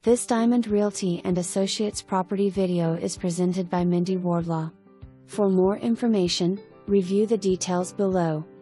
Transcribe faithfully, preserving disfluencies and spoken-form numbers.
This Diamond Realty and Associates property video is presented by Mindy Wardlaw. For more information, review the details below.